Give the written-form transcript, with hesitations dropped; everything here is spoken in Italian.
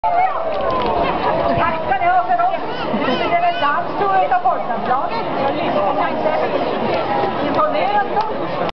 Tackar jag för oss. Det är väl dags tror jag ta bort den.